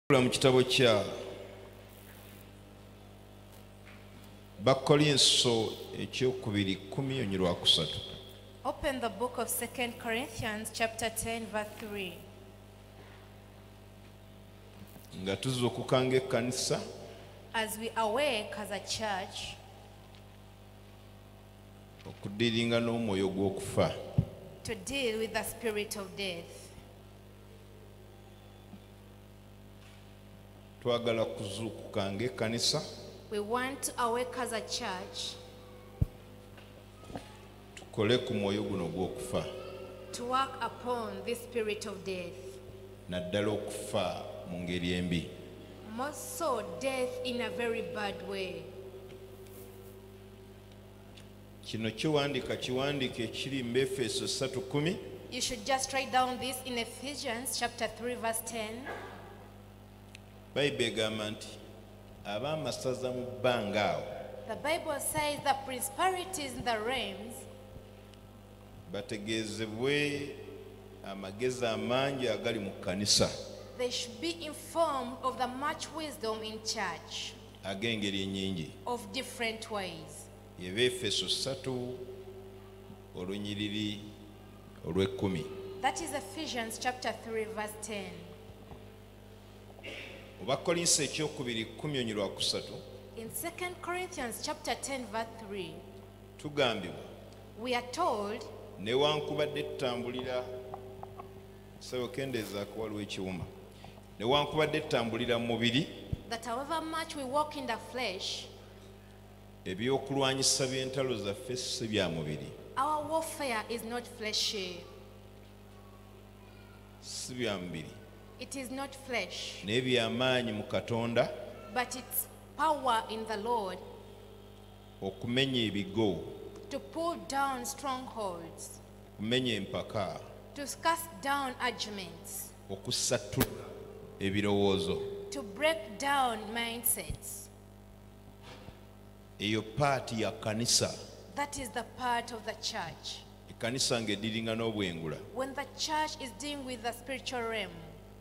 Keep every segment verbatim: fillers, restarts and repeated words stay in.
Mu kitabo kya Bakolinso ekyokubiri kumi onyirwa kusatu. Open the book of Second Corinthians chapter ten verse three. Nga tuzza okukanga ekkanisa As we awake as a church okudiringa n'omwoyo gw'okufa. to deal with the spirit of death. Twagala kuzuukukanga ekkanisa We want to awake as a church tukole ku mwoyo guno gw'okufa, to work upon this spirit of death. naddala okufa mu ngeri embi. Most so death in a very bad way. Kino kiwandiika kiwandiika ekiri mu Efeso three ten. You should just write down this in Ephesians chapter three verse ten. Bayibuli egamba nti ab'amasaza mu bbanga awo The Bible says the principalities in the realms bategeezebwe amagezi amangi agali mu kkanisa they should be informed of the much wisdom in church ag'engeri ennyingi. of different ways. Yeba Efeso three olunyiriri olw'ekkumi. That is Ephesians chapter three verse ten. Obakolinso ekyokubiri kumi onyirwa kusatu In Second Corinthians chapter ten verse three, tugambibwa we are told newankubadde tutambulira sawo kendeezaako waliwo ekiwuma newankubadde tutambulira mu mubiri that however much we walk in the flesh, ebyokulwanyisa by'entalo zaffe si bya mubiri, our warfare is not fleshy. si bya mubiri, It is not flesh, naye by'amaanyi mu Katonda but it's power in the Lord okumenya ebigo, to pull down strongholds, okumenya empaka, to cast down arguments, okusattula ebirowoozo. to break down mindsets. Eyo paati ya kkanisa. That is the part of the church. Ekkanisa ng'eddiringa n'obwengula. When the church is dealing with the spiritual realm,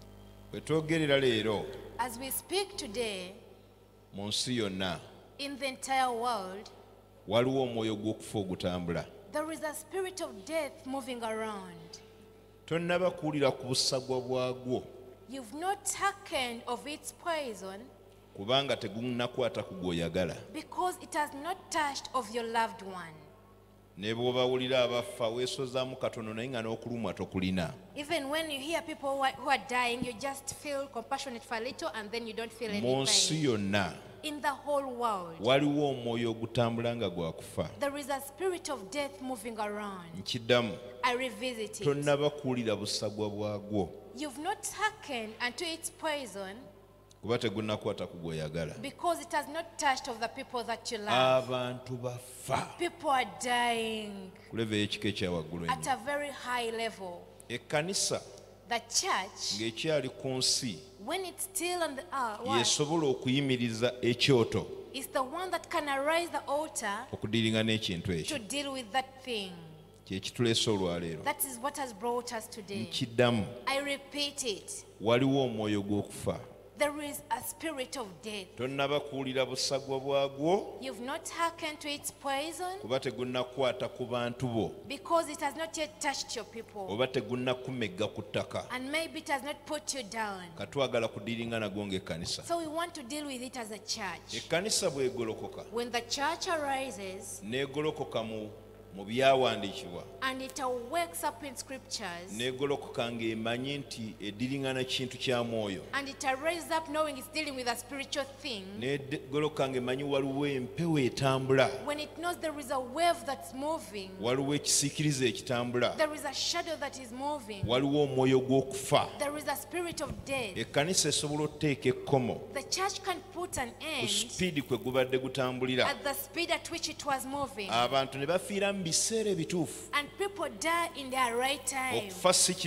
Bwe twogerera leero as we speak today, mu nsi yonna in the entire world, waliwo omwoyo gw'okufa ogutambula. there is a spirit of death moving around. Tonnaba kuwulira ku busagwa bwagwo You've not taken of its poison kubanga tegunnakwata ku gw'oyagala. because it has not touched of your loved one. Ne bw'obawulira abafa weesozaamu katono naye nga n'okulumwa tokulina. Even when you hear people who are, who are dying, you just feel compassionate for a little and then you don't feel any Mu nsi pain. yonna In the whole world, waliwo omwoyo ogutambula nga gwa kufa. there is a spirit of death moving around. Nkiddamu, I revisit it. tonnaba kuwulira busagwa bwagwo You've not taken unto its poison kuba tegunnakwata ku gw'oyagala. because it has not touched of the people that you love. Abantu bafa People are dying ku leva ey'ekika ekyawaggulu at ennyo. a very high level. Ekkanisa The church, ng'ekyali ku nsi when it's still on the earth, yesobola okuyimiriza ekyoto is the one that can arise the altar okudiringa n'ekintu to ekyo. deal with that thing. Kye kituleese olwaleero. That is what has brought us today. Nkiddamu, I repeat it. waliwo omwoyo gw'okufa. There is a spirit of death. Tonnaba kuwulira busagwa bwagwo You've not hearkened to its poison kuba tegunnakwata ku bantu bo because it has not yet touched your people. oba tegunnakumegga ku ttaka. And maybe it has not put you down. Katwagala kudiringa nagwo ng'ekkanisa. So we want to deal with it as a church. Ekkanisa bw'egolokoka When the church arises n'egolokoka mu mu byawandiikibwa, and it wakes up in scriptures n'egolokoka ng'emanyi nti eddiringana kintu kya mwoyo, and it arises up knowing it's dealing with a spiritual thing, n'egolokoka ng'emanyi waliwo empewo etambula, when it knows there is a wave that's moving, waliwo ekisiikirize ekitambula, there is a shadow that is moving, waliwo omwoyo gw'okufa. there is a spirit of death, Ekkanisa esobola okuteeka ekkomo the church can put an ku end sipiidi kwe gubadde gutambulira, at the speed at which it was moving, abantu ne bafiira mu biseera ebituufu. and people die in their right time. Okufa si kibi,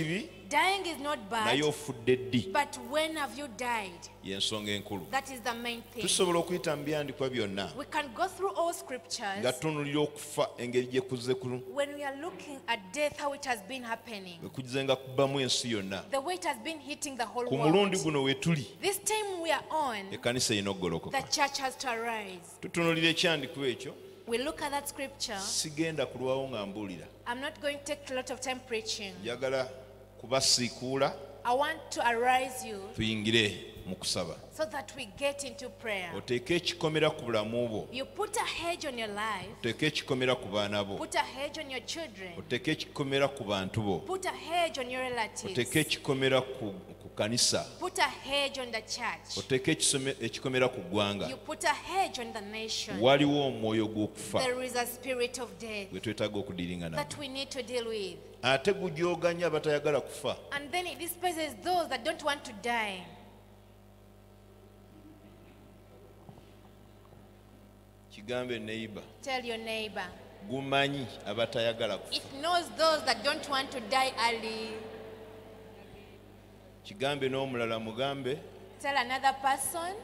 dying is not bad, naye ofudde ddi but when have you died? y'ensonga enkulu. That is the main thing. Tusobola okuyita mu byandikwa byonna We can go through all scriptures nga tutunulira okufa engeri gye kuzze ku when we are looking at death, how it has been happening, bwe kuzze nga kubbamu ensi yonna. the way it has been hitting the whole Ku mulundi world. guno we tuli This time we are on, ekkanisa erina okugolokoka. the church has to arise. Tutunulira ekyandikwa ekyo, We look at that scripture. sigenda kulwawo nga mbuulira, I'm not going to take a lot of time preaching. njagala kubasiikuula I want to arise you tuyingire mu kusaba. so that we get into prayer. Oteeke ekikomera ku bulamu bwo, You put a hedge on your life, oteeke ekikomera ku baana bo, put a hedge on your children, oteeke ekikomera ku bantu bo, put a hedge on your relatives, oteeke ekikomera ku ku kanisa, put a hedge on the church, oteeke ekisome- ekikomera ku ggwanga. you put a hedge on the nation. Waliwo omwoyo gw'okufa There is a spirit of death gwe twetaaga okudiringa nago, that we need to deal with. ate gujooganya abatayagala kufa. And then it disposes those that don't want to die. Kigambe neighbor, Tell your neighbor. gumanyi abatayagala kufa. It knows those that don't want to die early. Kigambe n'omulala mugambe, Tell another person.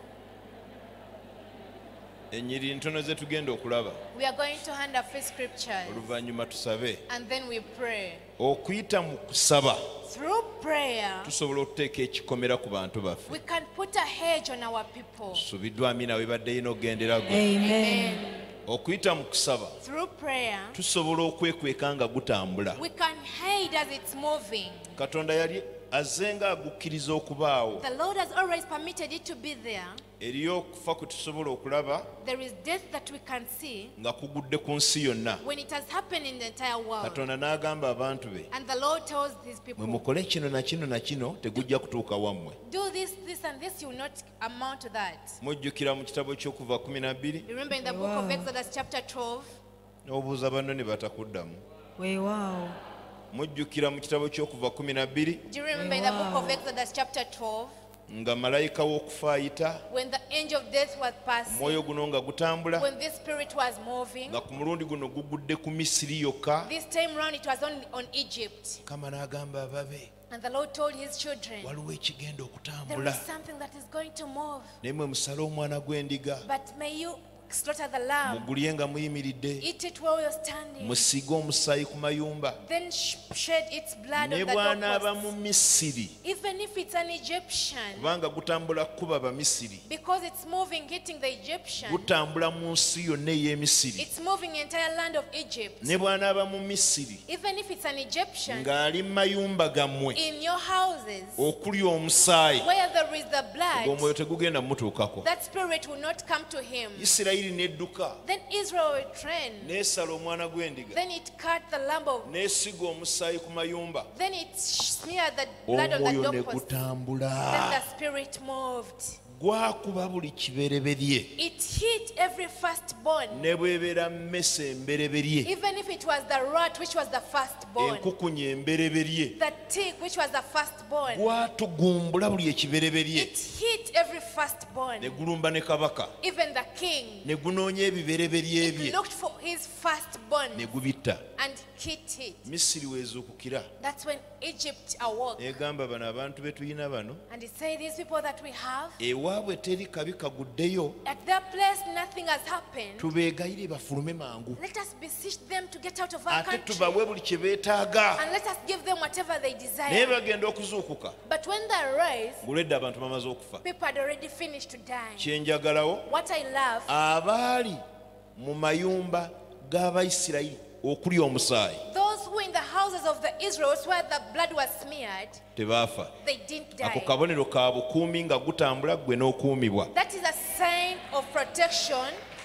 ennyiri ntono ze tugenda okulaba, We are going to hand a few scriptures oluvannyuma tusabe. and then we pray. Okuyita mu kusaba Through prayer, tusobola okuteeka ekikomera ku bantu baffe. we can put a hedge on our people. Subiddwa amina webadde yina okugendera gwe. Amen. Okuyita mu kusaba Through prayer, tusobola okwekweka nga gutambula. we can hide as it's moving. Katonda yali azze nga agukkiriza okubaawo. The Lord has always permitted it to be there. Eriyo okufa kwe tusobola okulaba There is death that we can see nga kugudde ku nsi yonna. when it has happened in the entire world. Katonda n'agamba abantu be, And the Lord tells his mwe people, mukole kino na kino na kino tegujja kutuuka wammwe. do this, this, and this, you will not amount to that. Mujjukira mu kitabo ky'okuva kumi na bbiri Remember in the book of Exodus, chapter twelve, n'obuuza banno ne batakuddamu. Weewaawo. Mujjukira mu kitabo ky'okuva kumi na bbiri do you remember in the book of Exodus, chapter twelve, nga malayika w'okufa ayita, when the angel of death was passing, omwoyo guno nga gutambula, when this spirit was moving, nga ku mulundi guno gugudde ku Misiri yokka. this time round it was only on Egypt. Mukama n'agamba ababe, And the Lord told his children, waliwo ekigenda there okutambula, is something that is going to move, naye mwe musale omwana gw'endiga, but may you slaughter the lamb, mugulye nga muyimiridde, eat it while you're standing, musiige omusaayi ku mayumba. then sh- shed its blood Ne on the bw'anaaba mu doorposts. Misiri, Even if it's an Egyptian, kubanga gutambula kuba Bamisiri, because it's moving, hitting the Egyptian, gutambula mu nsi yonna ey'Emisiri. it's moving the entire land of Egypt. Ne bw'anaaba mu Misiri, Even if it's an Egyptian, ng'ali mu mayumba gammwe, in your houses, okulya omusaayi, where there is the ng'omwoyo blood, tegugenda mumutuukako. that spirit will not come to him. Isirayiri n'edduka, Then Israel will train. n'esala omwana gw'endiga, Then it cut the lamb of, n'esiga omusaayi ku mayumba, then it smeared the blood on the omwoyo ne doorpost. gutambula. Then the spirit moved. Gwakuba buli kibereberye, It hit every firstborn, ne bw'ebeera mmese embereberye, even if it was the rat, which was the firstborn, enkukunyi embereberye, the tick, which was the firstborn. gwatugumbula buli ekibereberye, It hit every firstborn, ne gulumba ne kabaka, even the king. ne gunoonya ebibereberye It bye, looked for his firstborn ne gubitta. and hit it. Misiri weezuukukira, That's when Egypt awoke. negamba bano abantu be tulina bano, And it said, these people that we have, ewaabwe teri kabi kaguddeyo, at their place nothing has happened. tubeegayire bafulume mangu, Let us beseech them to get out of our ate country. tubawe buli kye beetaaga. And let us give them whatever they Naye desire. bagenda okuzuukuka, But when they rise, ng'olwedde abantu bamaze okufa. people had already finished to die. Kyenjagalawo, What I love, abaali mu mayumba g'Abayisirayiri okulya omusaayi those who in the houses of the Israelites where the blood was smeared, tebaafa. they didn't Ako die. kabonero ka bukuumi nga gutambula gwe n'okuumibwa. That is a sign of protection.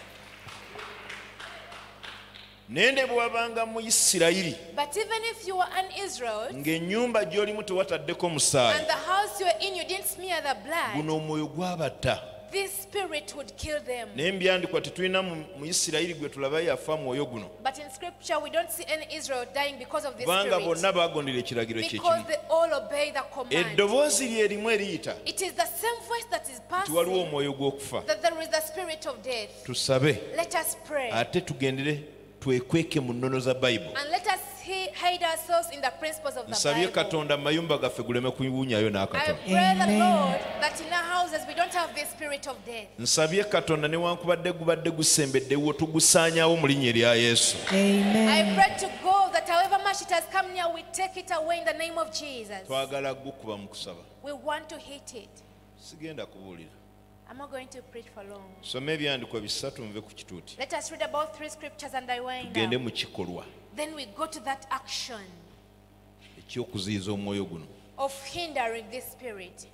Naye ne bw'abanga mu Isirayiri But even if you were an Israel ng'ennyumba gy'olimu tewataddeko musaayi, and the house you were in, you didn't smear the blood, guno omwoyo gwabatta. this spirit would kill them. Naye mu byandikwa tetulina mu mu Isirayiri gwe tulaba yafa mwoyo guno, But in scripture, we don't see any Israel dying because of this kubanga spirit. bonna baagondera ekiragiro kye Because kibi. they all obey the command. Eddoboozi lye erimu eriyita It is the same voice that is nti waliwo passing omwoyo gw'okufa. that there is the spirit of death. Tusabe Let us pray ate tugendere twekweke mu nnono za Bayibuli. and let us he- hide ourselves in the principles of the nsabye Bible. katonda mu mayumba gaffe guleme kuwunyayo I n'akatono pray the Amen. Lord that in our houses we don't have this spirit of death. nsabye katonda newankubadde gubadde gusembeddewo tugusaanyaawo mu linnya erya yesu I Amen. pray to God that however much it has come near, we take it away in the name of Jesus. twagala gukuba mu kusaba We want to hit it. sigenda kubuulira I'm not going to preach for long. some ebyandikwa bisatu nve ku kituuti Let us read about three scriptures and I wind tugende up. mu kikolwa Then we go to that action ekyokuziyiza omwoyo guno of hindering this spirit.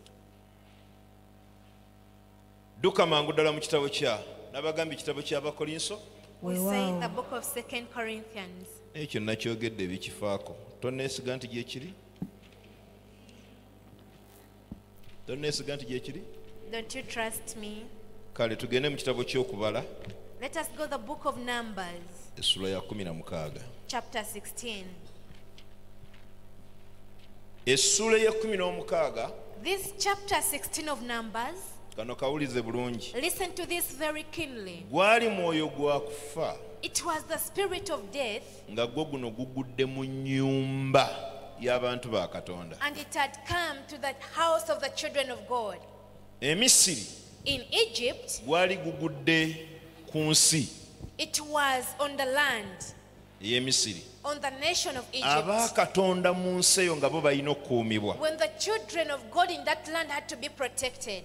dduka mangu ddala mu kitabo kya nabagambye ekitabo ky'abakolinso We Wow. say in the book of Second Corinthians. ekyo nakyogedde ebikifaako toneesiga nti gyekiri toneesiga nti gyekiri Don't you trust me? kale tugende mu kitabo ky'okubala Let us go the book of Numbers, essula ya kumi na mukaaga chapter sixteen. essula y'ekkumi n'omukaaga This chapter sixteen of Numbers, kano kawulize bulungi listen to this very keenly. gwali mwoyo gwa kufa It was the spirit of death, nga gwo guno gugudde mu nnyumba y'abantu ba katonda and it had come to the house of the children of God. emisiri In Egypt, gwali gugudde ku nsi it was on the land, ey'emisiri on the nation of aba Egypt. katonda mu nsi eyo nga bo balina okukuumibwa When the children of God in that land had to be protected.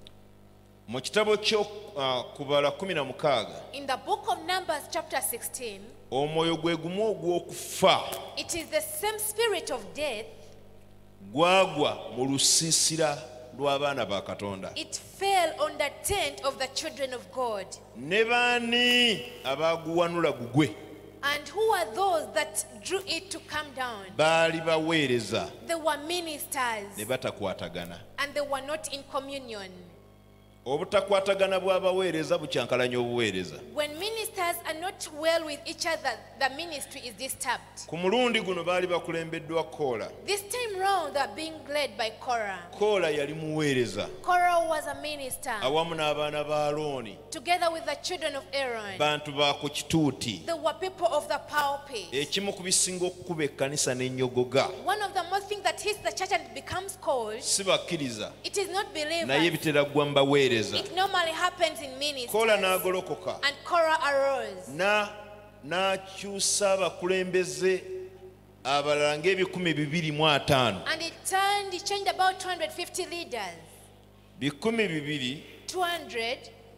mu kitabo ky'okubala kumi na mukaaga In the book of Numbers, chapter sixteen, omwoyo gwe gumu ogw'okufa it is the same spirit of death. gwagwa mu lusiisira lw'abaana ba katonda It fell on the tent of the children of God. ne baani abaaguwanula gugwe And who are those that drew it to come down? baali baweereza They were ministers, ne batakwatagana and they were not in communion. obutakwatagana bw'abaweereza bukyankalanya obuweereza When ministers are not well with each other, the ministry is disturbed. ku mulundi guno baali bakulembeddwa koola This time round, they are being led by Korah. koola yali muweereza Korah was a minister, awamu n'abaana ba alooni together with the children of Aaron. bantu ba ku kituuti They were people of the pulpit. ekimu ku bisinga okukuba ekkanisa n'ennyogoga One of the most things that hits the church and becomes cold, si bakkiriza it is not naye believers. bitera ggwa mu baweereza It normally happens in ministry. koola n'agolokoka And Korah arose. na n'akyusa abakulembeze abalala ng'ebikumi bibiri mu ataano And it turned, he changed about two hundred fifty leaders. bikumi bibiri two hundred,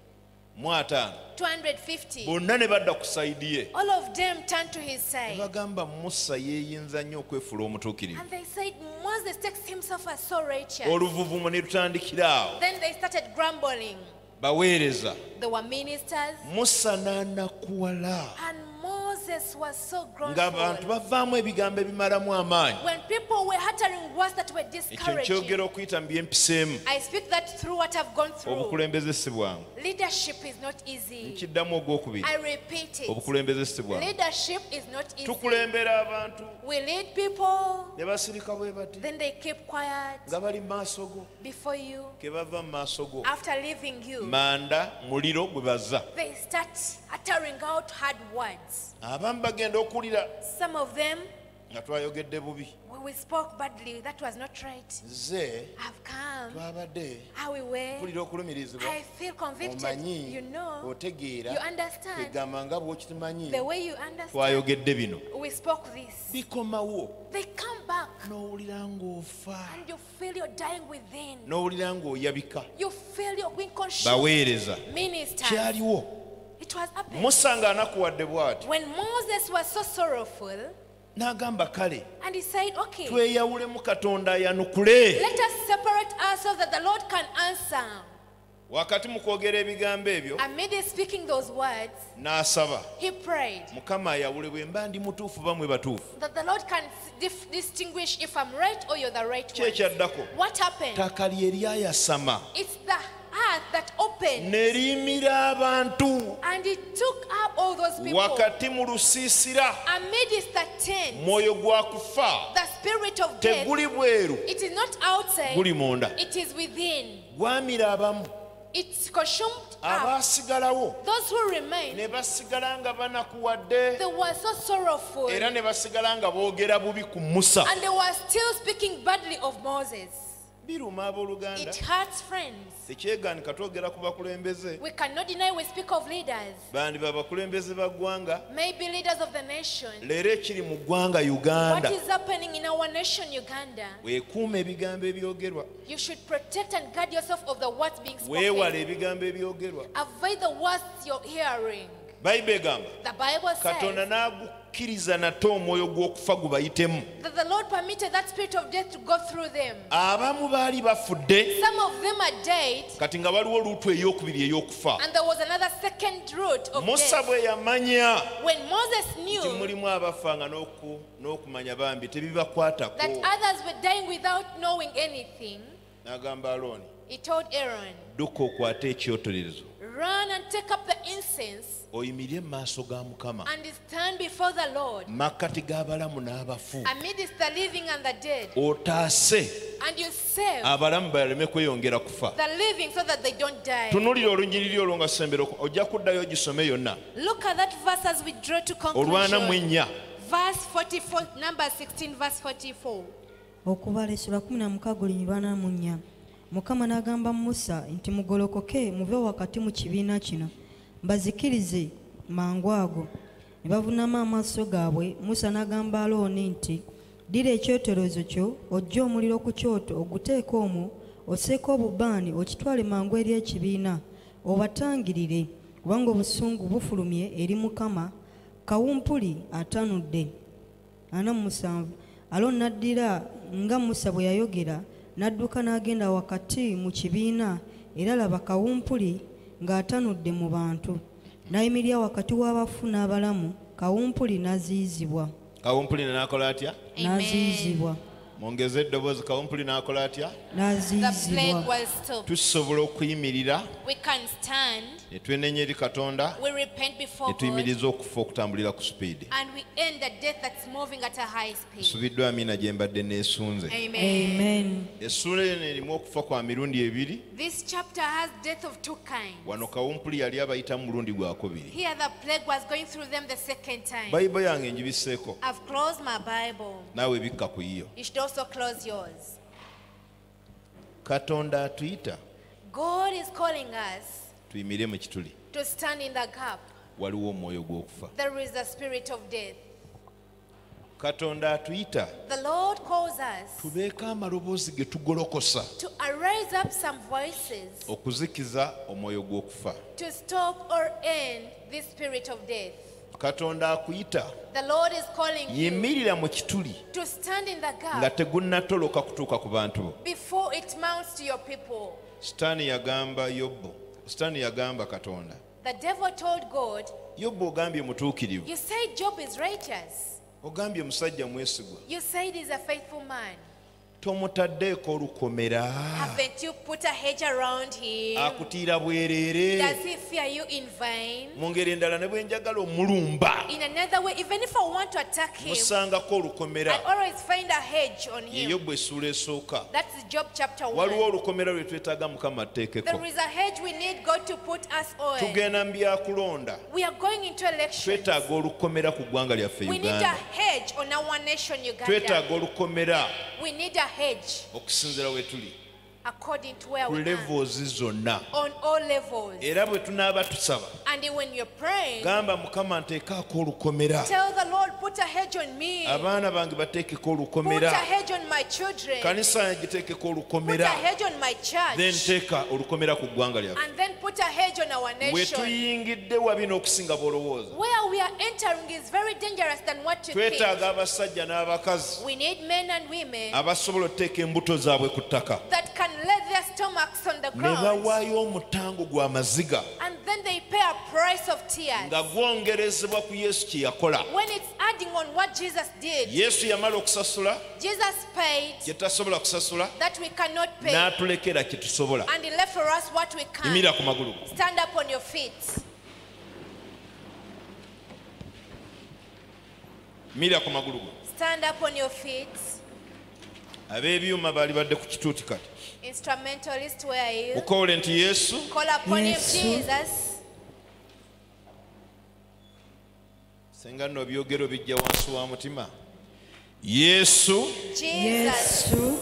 mu ataano two hundred fifty. bonna ne badda ku sayidi ye All of them turned to his ne side. bagamba musa yeeyinza nnyo okwefuula omutuukirivu And they said, Moses takes himself as so righteous. oluvuvumo ne lutandikira awo Then they started grumbling. baweereza They were ministers. musa n'anakuwala And Moses was so ng'abantu grumbling. bavaamu ebigambo ebimalamu amaanyi When people were uttering words that were ekyo discouraging, nkyogera okuyita mu byempiseemu I speak that through what I've gone through. obukulembeze si bwangu Leadership is not easy. nkiddamu ogwokubiri I repeat it. obukulembeze si bwangu Leadership is not easy. tukulembera abantu We lead people, ne basirika bwe bati then they keep quiet nga bali mu maaso go before you. ke bava mu maaso go After leaving you, manda muliro gwe bazza they start uttering out hard words. abamu bagenda okuwulira Some of them, nga twayogedde bubi when we spoke badly, that was not right. ze I've come, twabadde how we were. mpulira okulumirizibwa I feel convicted. omanyi You know, otegeera you understand egamba nga bw'okitumanyi the way you understand. twayogedde bino We spoke this. bikomawo They come back n'owulira ng'ofa and you feel you're dying within. n'owulira ng'oyabika You feel you're being consumed. baweereza Ministers. kyaliwo It was happening. musa ng'anakuwadde bw'ati When Moses was so sorrowful, n'agamba kale and he said, okay, tweyawulemu katonda ayanukule let us separate ourselves that the Lord can answer. wakati mu kwogera ebigambo ebyo Amid speaking those words, n'asaba he prayed mukama ayawule bwe mba ndi mutuufu bamwe batuufu that the Lord can dif- distinguish if I'm right or you're the right ki one. ekyaddako What happened? ttaka lye lyayasama It's the earth that opened ne liyimira abantu and it took up all those people. wakati mu lusiisira Amidst the tent, mwoyo gwa kufa the spirit of death, teguli bweru it is not outside, guli munda it is within. gwamira abamu It's consumed up. abaasigalawo Those who remain, ne basigala nga banakuwadde they were so sorrowful. era ne basigala nga boogera bubi ku Musa. And they were still speaking badly of Moses. Biruma abooluganda It hurts, friends. tekyegaanika twogera ku bakulembeze We cannot deny we speak of leaders. bandi babakulembeze ba ggwanga Maybe leaders of the nation. leero ekiri mu ggwanga What Uganda is happening in our nation, Uganda? weekuuma ebigambo ebyogerwa You should protect and guard yourself of the words being weewale spoken. ebigambo ebyogerwa. Avoid the words you're hearing. Bayibuli egamba The Bible Katonda says n'agukkiriza nate omwoyo gw'okufa gubayitemu. that the Lord permitted that spirit of death to go through them. Abamu baali bafudde Some of them are dead, kati nga waliwo luutu ey'okubiri ey'okufa. and there was another second route of Musa death. bwe yamanya When Moses nti knew mulimu abafa nga n'oku- n'okumanya bambi tebibakwatako that others were dying without knowing anything, n'agamba Alooni he told Aaron, dduka okwate ekyotolerezo run and take up the incense oyimirire mu maaso ga Mukama and stand before the Lord makkati g'abalamu n'abafu amidst the living and the dead, otaase and you save abalamu baleme kweyongera kufa. the living so that they don't die. Tunuulira olunyiriri olwo nga sembera ojja kuddayo gisome yonna. Look at that verse as we draw to olwana mu conclusion. ennya Verse forty-four, number sixteen, verse forty-four. okubala essula kumi na mukaaga olunyirwana mu nnya. Mukama n'agamba Musa nti mugolokoke muve wakati mu kibiina kino mbazikirize mangu ago. Ne bavuunama amaaso gaabwe. Musa n'agamba Alooni nti ddira ekyoterezo kyo ojje omuliro ku kyoto oguteeke omwo osseeko obubaani okitwale mangu eri ekibiina obatangirire kubanga obusungu bufulumye eri Mukama kawumpuli atanudde. ana mu musanvu Alooni n'addira nga Musa bwe yayogera n'adduka n'agenda wakati mu kibiina era laba kawumpuli ng'atanudde mu bantu n'ayimirira wakati w'abafu n'abalamu kawumpuli n'aziyizibwa kawumpuli n'akola atya n'aziyizibwa mwongeze eddoboozi kawumpuli n'akola atya The plague n'aziyizibwa. was stopped. tusobola okuyimirira We can stand, ne twenenya eri Katonda we repent before ne God, tuyimiriza okufa okutambulira ku sipiidi. and we end the death that's moving at a high speed. Nsubiddwa amiina gye mbadde neesunze. Amen. Amen. Essula eno erimu okufa kwa mirundi ebiri. This chapter has death of two kinds. Wano kawumpuli yali abayita mu mulundi gwakubiri. Here the plague was going through them the second time. Bayibuli yange ngibiseeko I've closed my Bible. naawe bikka ku yiyo. You should also close yours. Katonda atuyita God is calling us tuyimire mu kituli. to stand in the gap. Waliwo omwoyo gw'okufa. There is a spirit of death. Katonda atuyita The Lord calls us tubeeko amaloboozi ge tugolokosa to arise up some voices okuzikiza omwoyo gw'okufa. to stop or end this spirit of death. Katonda akuyita The Lord is calling you yimirira mu kituli to stand in the nga gap tegunnatoloka kutuuka ku bantu bo. before it mounts to your people. Sitaani yagamba Yobbo, Sitaani yagamba Katonda, The devil told God, Yobbo ogambye mutuukirivu, you say Job is righteous. ogambye musajja mwesigwa, You say he's a faithful man. tomutaddeeko olukomera, Haven't you put a hedge around him? akutiira bwereere. Does he fear you in vain? Mu ngeri endala ne bwe njagala omulumba In another way, even if I want to attack him, musangako olukomera. I always find a hedge on Ye him. Yobbo essula esooka. That's Job chapter Waliwo one. olukomera lwe twetaaga Mukama atteekeko. There is a hedge we need God to put us on. Tugenda mu byakulonda, We are going into election. twetaaga olukomera ku ggwanga lyaffe We need a Uganda. hedge on our nation, Uganda. Twetaaga olukomera We need a hedge okusinziira we tuli according to where ku we are. levels zonna. On all levels. Era bwe tunaaba tusaba, And when you're praying, gamba Mukama nteekaako olukomera. tell the Lord, put a hedge on me. Abaana bange bateekeko Put a olukomera. hedge on my children. Kanisa yange giteekeko Put a olukomera. hedge on my Then church. teeka olukomera ku ggwanga lyaffe. And then put a hedge on our Bwe nation. tuyingidde wabi n'okusinga bw'olowooza. Where we are entering is very dangerous than what you think. Twetaaga abasajja n'abakazi We need men and women abasobola okuteeka embuto zaabwe ku ttaka that can lay their stomachs on the ne ground. bawaayo omutango gwa maziga And then they pay a price of tears. nga gwongerezebwa ku Yesu kye yakola. When it's adding on what Jesus did, Yesu yamala okusasula Jesus paid kye tasobola kusasula that we cannot pay. n'atulekera kye tusobola. And he left for us what we can. Yimira ku magulu. Stand up on your feet. Yimira ku magulu. Stand up on your feet. ab'ebyuma baali badde ku kituuti kati Instrumentalists were ill. mukoole nti yesu Call upon Yesu. him, Jesus. senga nno byogero bijja wansi wa mutima yesu Jesus. yesu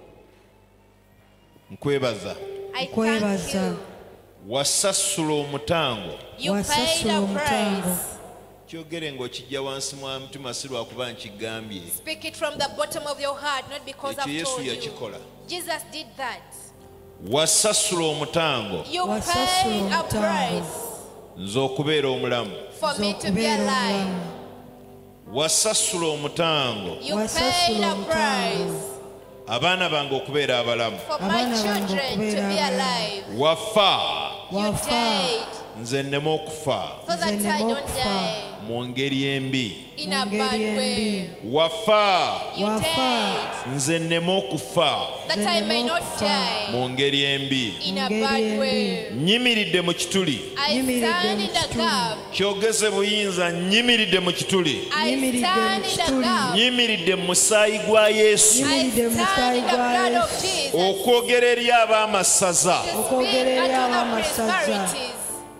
nkwebaza I thank nkwebaza you. wasasula omutango You paid wasasula a omutango price. kyogere ng'okijja wansi mwa mutima si lwakuba nkigambye Speak it from the bottom of your heart, not because ekyo I've yesu told you. yakikola Jesus did that. wasasula omutango You Wasasula paid a omutango. price nze okubeera omulamu for me to be z'okubeera alive. omulamu wasasula omutango You Wasasula paid a omutango. price abaana bange okubeera abalamu for my Abaana bange children to okubeera be abalamu. alive. wafa You wafa died nze nneme okufa so that Nze I nneme don't okufa. die mu ngeri embi in a Mu bad ngeri way. embi. wafa You Wafa. died nze nneme okufa that Nze I may nneme not okufa. die mu ngeri embi in a Ngeri bad embi. way. nyimiridde mu kituli I Nyimiridde stand mu in the kituli. gap. kyogeze buyinza nyimiridde mu kituli I Nyimiridde stand mu in the kituli. gap. nyimiridde mu musaayi gwa yesu I Nyimiridde mu stand musaayi in the gwa blood of Yesu. Jesus. okwogera eri ab'amasaza To speak Okwogera eri unto the ab'amasaza. prosperities.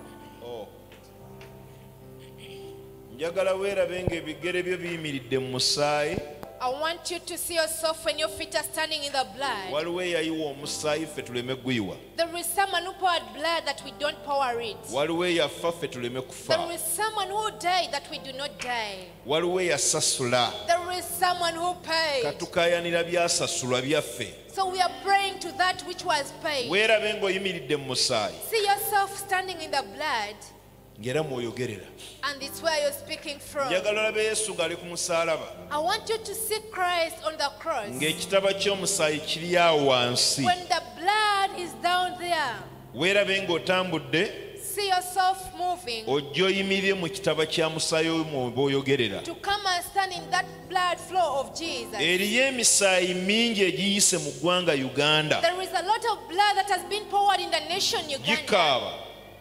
njagala weerabe ng'ebigere byo biyimiridde mu musaayi I want you to see yourself when your feet are standing in the blood. waliwo eyayiwa omusaayi ffe tuleme gwiwa There is someone who poured blood that we don't pour it. waliwo eyafa ffe tuleme kufa There is someone who died that we do not die. waliwo eyasasula There is someone who paid. katukayanira byasasulwa byaffe So we are praying to that which was paid. weerabe ng'oyimiridde mu musaayi See yourself standing in the blood, ng'era mw'oyogerera and it's where you're speaking from. njagala olabe yesu ng'ali ku musaalaba I want you to see Christ on the cross. ng'ekitaba ky'omusaayi kiri awo wansi When the blood is down there, weerabe ng'otambudde see yourself moving ojja oyimirire mu kitaba kya musaayi oyo bw'oyogerera to come and stand in that blood flow of Jesus. eriyo emisaayi mingi egiyise mu ggwanga uganda There is a lot of blood that has been poured in the nation Uganda. gikaaba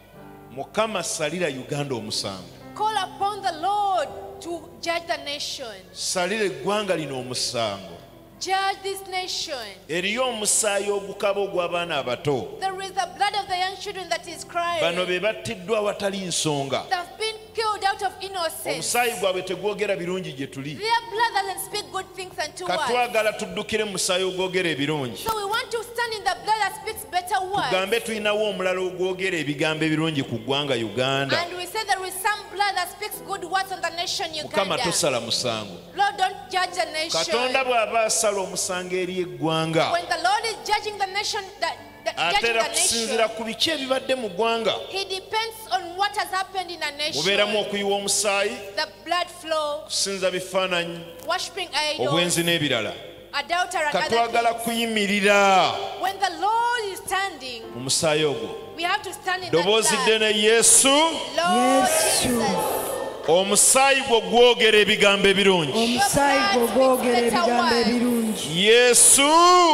mukama salira uganda omusango Call upon the Lord to judge the nation. salira eggwanga lino omusango Judge this nation. eriyo omusaayi ogukaba ogw'abaana abato There is the blood of the young children that is crying. bano be battiddwa awatali nsonga They have been killed out of innocence. omusaayi gwabwe tegwogera birungi gye tuli Their blood doesn't speak good things unto us. katwagala tuddukire mu musaayi ogwogera ebirungi So we want to stand in the blood that speaks better words. tugambe tulinawo omulala ogwogera ebigambo ebirungi ku ggwanga uganda And we say there is some blood that speaks good words on the nation mukama Uganda. tosala musango Lord, don't judge the nation. katonda bw'aba asala omusango eri eggwanga When the Lord is judging the nation, the, the, judging ateera the kusinziira nation, ku biki ebibadde mu ggwanga He depends on what has happened in a nation. mubeeramu okuyiwa omusaayi The blood flow, kusinza bifaananyi worshipping idols, obwenzi n'ebirala adultery, and katwagala other things. kuyimirira When the Lord is standing, mu musaayi ogwo we have to stand in that ddoboozi blood. ddene yesu Lord Yesu. Jesus. omusaayi gwo gwogera ebigambo ebirungi omusaayi gwo gwogera ebigambo ebirungi yesu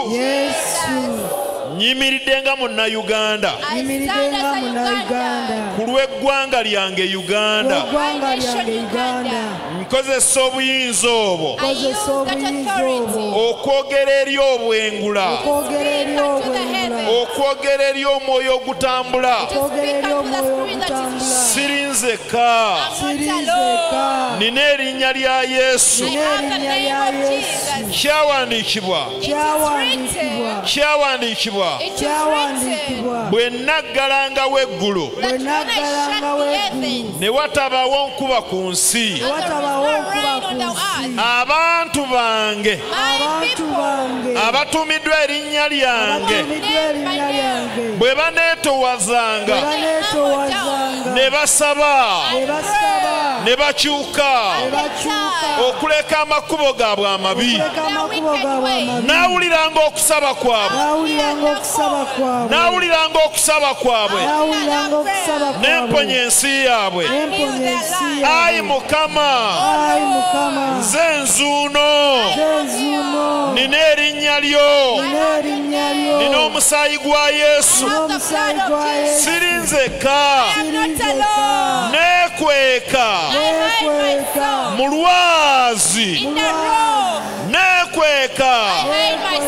yesu nyimiridde nga munnayuganda I yimiridde stand nga as a munnayuganda Uganda. ku lw'eggwanga lyange uganda lw'eggwanga lyange uganda nkozesa obuyinza obwo I use kozesa that obuyinza authority obwo okwogera eri obwengula okwogera eri obwengula okwogera eri omwoyo ogutambula okwogera eri omwoyo ogutambula siri nzekka sirinzeka nina erinnya lya yesu I have the erinnya name lya of Yesu. Jesus. kyawandiikibwa kyawandiikibwa kyawandiikibwa It is kyawandiikibwa bwe naggalangawo eggulu that bwe when I naggalangawo shut the eggulu heavens, ne watabaawo nkuba ku nsi ne watabawo okuba ku nsi abantu bange my abantu people, bange abatumiddwa erinnya lyange abatumiddwa erinnya lyange bwe baneetowazanga baneetowazanga ne basaba ne basaba ne bakyuka ne bakyuka okuleka amakubo gaabwe amabi okuleka amakubo gaabwe amabi naawuliranga okusaba kwabwe naawuliranga okusaba kwabwe naawuliranga okusaba kwabwe naawuliranga okusaba kwabwe n'emponya ensi yaabwe n'emponya ensi ayi yaabwe mukama ayi mukama nze nzuuno zezuuno nina erinnya lyo nina erinnya lyo nina omusaayi gwa yesu n'omusaayi gwa Yesu siri nzekka sirinzeka neekweka neekweka mu lwazi in the road, neekweka hide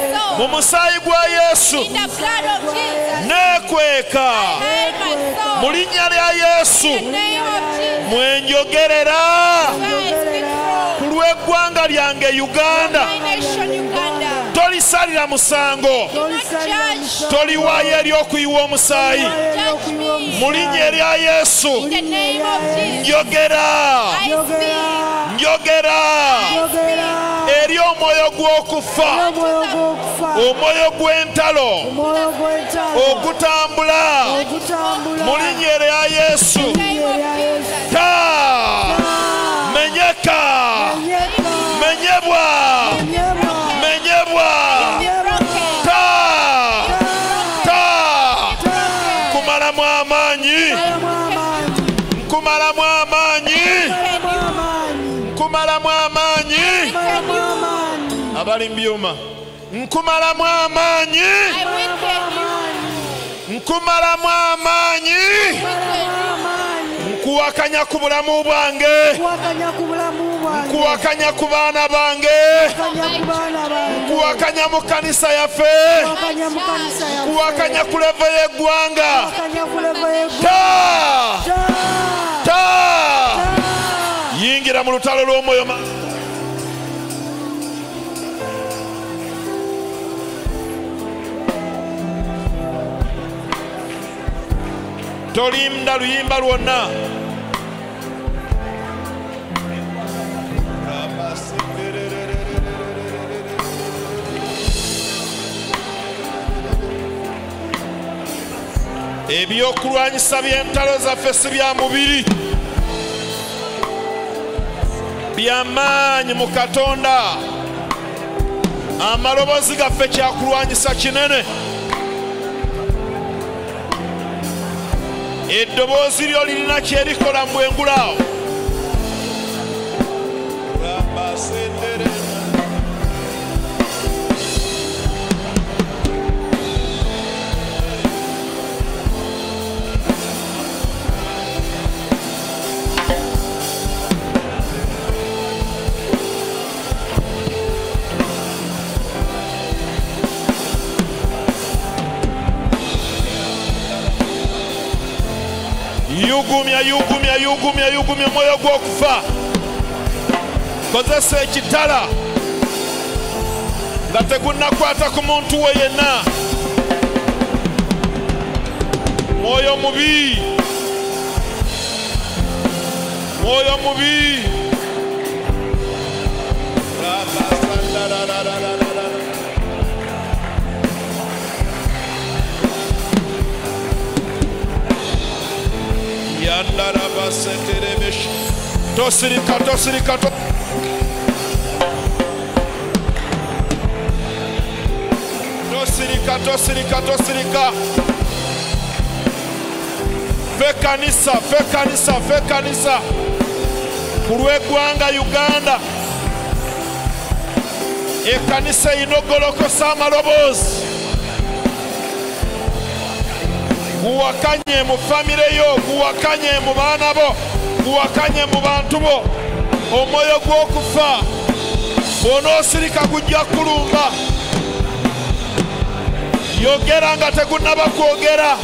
mu musaayi gwa Yesu In the blood of Jesus. neekweka Hide my soul. mu linnya lya Yesu In the name of Jesus. mwenjogerera Christ, speak ku through lw'eggwanga lyange Uganda. my nation, Uganda. Tolisalira musango, Do not judge. toliwaayo eri okuyiwa omusaayi. Judge me. Mu linnya erya Yesu In the name of Jesus. njogera I speak. njogera eri omwoyo gw'okufa, omwoyo gw'entalo ogutambula mu linnya erya Yesu. In the name of Jesus. Ta menyeka menyebwa menyebwa Broken. ta ta kumalamu amaanyi kumalamu amaanyi kumalamu amaanyi abali mu byuma nkumalamu amaanyi I weaken nkumalamu amaanyi nkuwakanya ku bulamu bwange nkuwakanya ku baana bange nkuwakanya mu kanisa yaffe nkuwakanya ku leve y'eggwanga ta ta yingira mu lutalo lw'omwoyo ma- tolimda luyimba lwonna ebyokulwanyisa by'entalo zaffe si bya mubiri, by'amaanyi mu Katonda. Amaloboozi gaffe kyakulwanyisa kinene. Eddoboozi lyo lirina kyerikola mu bwengulaawo. Yugumya yugumya yugumya yugumya omwoyo gw'okufa. Kozesa ekitala nga tegunnakwata ku muntu we yenna. Mwoyo mubi, mwoyo mubi. Tosirika, tosirika, to tosirika, tosirika, tosirika. Fe kanisa, fe kanisa, fe kanisa. Ku lw'eggwanga Uganda. Ekkanisa inogolokosa amaloboozi. Guwakanye mu famire yo, guwakanye mu baana bo, guwakanye mu bantu bo. Omwoyo gw'okufa bw'onoosirika gujja kulumba. Yogera nga tegunnaba kwogera,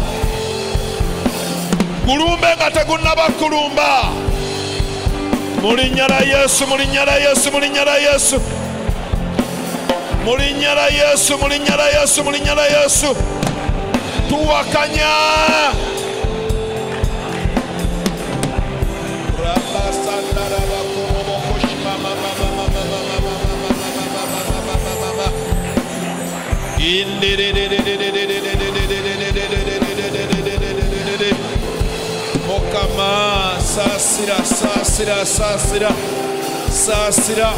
gulumbe nga tegunnaba kulumba. Mu linnya lya Yesu, mu linnya lya Yesu, mu linnya lya Yesu, mu linnya lya Yesu, mu linnya lya Yesu, mu linnya lya Yesu. Tuwakanya Mokama sasira sasira sasira sasira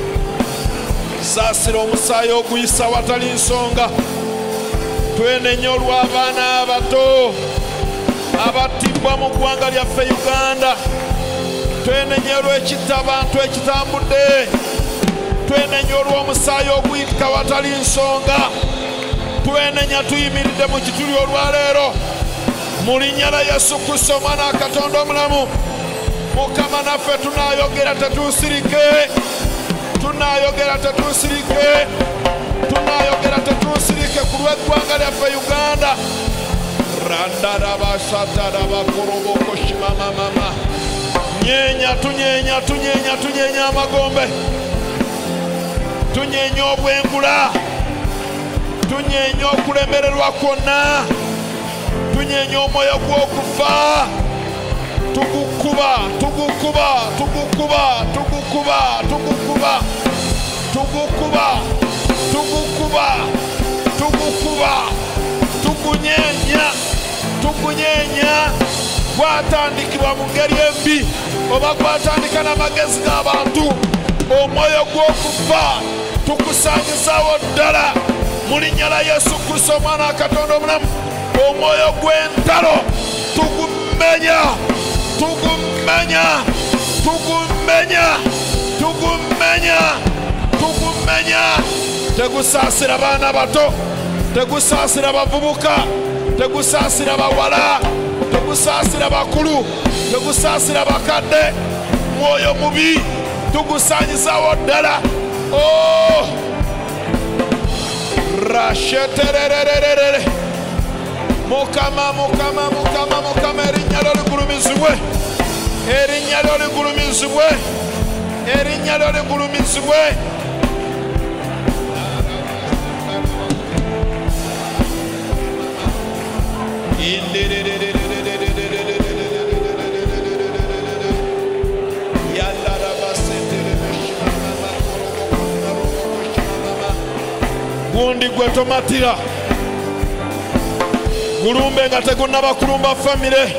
sasira omusaayi oguyisa watali nsonga. Twenenya olw'abaana abato abattibwa mu ggwanga lyaffe Uganda. Twenenya olw'ekitta abantu ekitambudde. Twenenya olw'omusaayi oguyika watali nsonga. Twenenya tuyimiridde mu kituli olwaleero mu linnya lya Yesu Kristo omwana wa Katonda omulamu. Mukama naffe tunaayogera tetuusirike, tunaayogera tetuusirike, tunaayogera tetunsirike ku lw'eggwanga lyaffe Uganda. Randarabashatarabakorobokoshimamamama. Nyenya tunyenya tunyenya tunyenya amagombe. Tunyenya obwengula. Tunyenya okulemererwa kwonna. Tunyenya omwoyo gw'okufa. Tugukuba, tugukuba, tugukuba, tugukuba, tugukuba, tugukuba, tugukuba, tugukuba, tugunyenya, tugunyenya. Gwatandikibwa mu ngeri embi oba gwatandika n'amagezi g'abantu. Omwoyo gw'okufa tukusangizaawo ddala mu linnya la Yesu Kristo Omwana wa Katonda omulamu. Omwoyo gw'entalo tugumenya, tugumenya, tugumenya, tugumenya, tugumenya. Tegusaasira baana bato, tegusaasira bavubuka, tegusaasira bawala, tegusaasira bakulu, tegusaasira bakadde. Mwoyo mubi tugusaanyizaawo ddala. Oh! Rashetererererere. Mukama, Mukama, Mukama, Mukama, erinnya lyo ligulumizibwe. Erinnya lyo ligulumizibwe. Erinnya lyo ligulumizibwe. Gundi gwe tomatira. Gulumbe nga tegunnaba kulumba famire.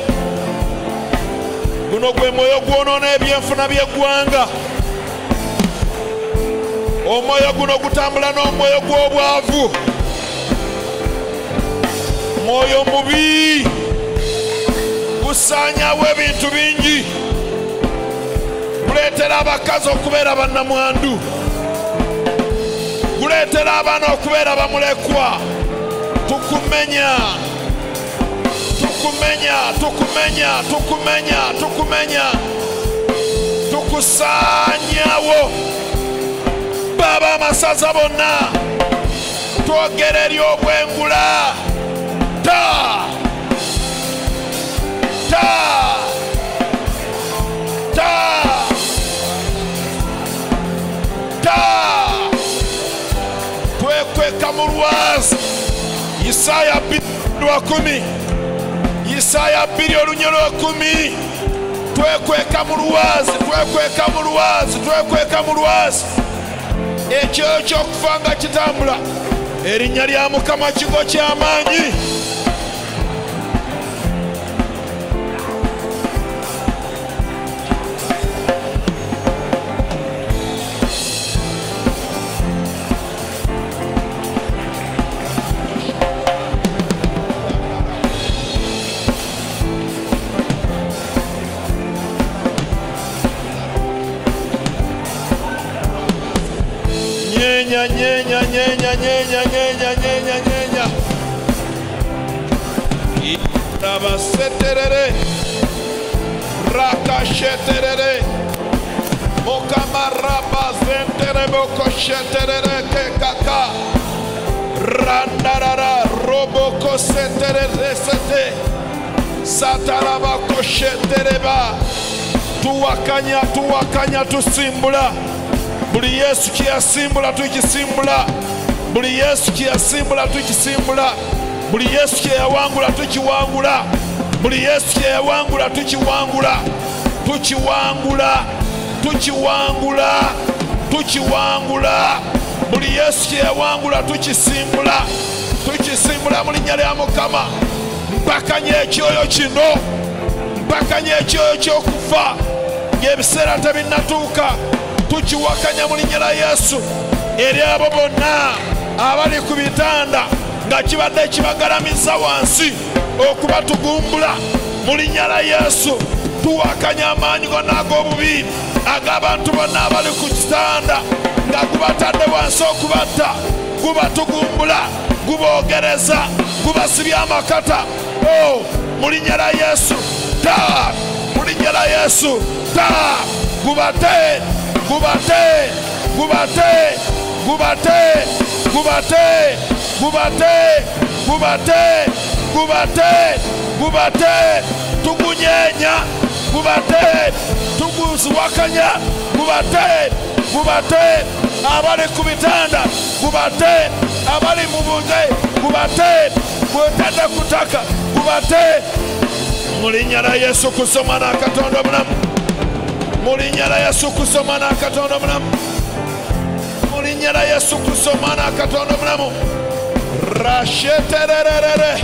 Guno gwe mwoyo gwonoona ebyenfuna by'eggwanga. Omwoyo guno gutambula n'omwoyo gw'obwavu. Mwoyo mubi gusaanyaawo ebintu bingi. Guleetera abakazi okubeera bannamwandu. Guleetera abaana okubeera bamulekwa. Tukumenya, tukumenya, tukumenya, tukumenya, tukumenya, tukusaanyaawo. Baba amasaza bonna twogera eri obwengula. Ta ta ta ta twekweka mu lwazi. Isaya bbiri lwa kumi. Isaya bbiri olunya lwa kumi. Twekweka mu lwazi, twekweka mu lwazi, twekweka mu lwazi. Ekyoyo ky'okufa nga kitambula. Erinnya lya Mukama kigo ky'amaanyi. Nyenya, nyenya, nyenya, nyenya, nyenya, nyenya, nyenya. Rabaseterere. Rakasheterere. Mukama rabazentere bokosheterere kekaka. Randarara roboko seterere sete. Sataraba koshetereba. Tuwakanya, tuwakanya, tusimbula. Buli Yesu kyeyasimbula tukisimbula. Buli Yesu kyeyasimbula tukisimbula. Buli Yesu kyeyawangula tukiwangula. Buli Yesu kyeyawangula tukiwangula. Tukiwangula. Tukiwangula. Tukiwangula. Buli Yesu kyeyawangula tukisimbula. Tukisimbula mu linnya lya Mukama. Mpakanya ekyoyo kino. Mpakanya ekyoyo ky'okufa ng'ebiseera tebinnatuuka. Tukiwakanya mu linnya la Yesu eri abo bonna abali ku bitanda nga kibadde kibagalamiza wansi okubatugumbula. Mu linnya la Yesu tuwakanya amaanyi gonna ag'obubi ag'abantu bonna abali ku kitanda nga gubatadde wansi okubatta. Gubatugumbula, guboogereza, gubasibya amakata. Oh, mu linnya la Yesu ta, mu linnya la Yesu ta. Gubate, gubate, gubate, gubate, gubate, gubate gubate gubate gubate tugunyenya gubate tuguziwakanya gubate gubate abali ku bitanda gubate abali mu bunge gubate gwetadde kutaka gubate mu linnya la Yesu Kristo Mwana wa Katonda omulamu mu linnya la Yesu Kristo Mwana wa Katonda omulamu mu linnya la Yesu Kristo Mwana wa Katonda omulamu rashetererere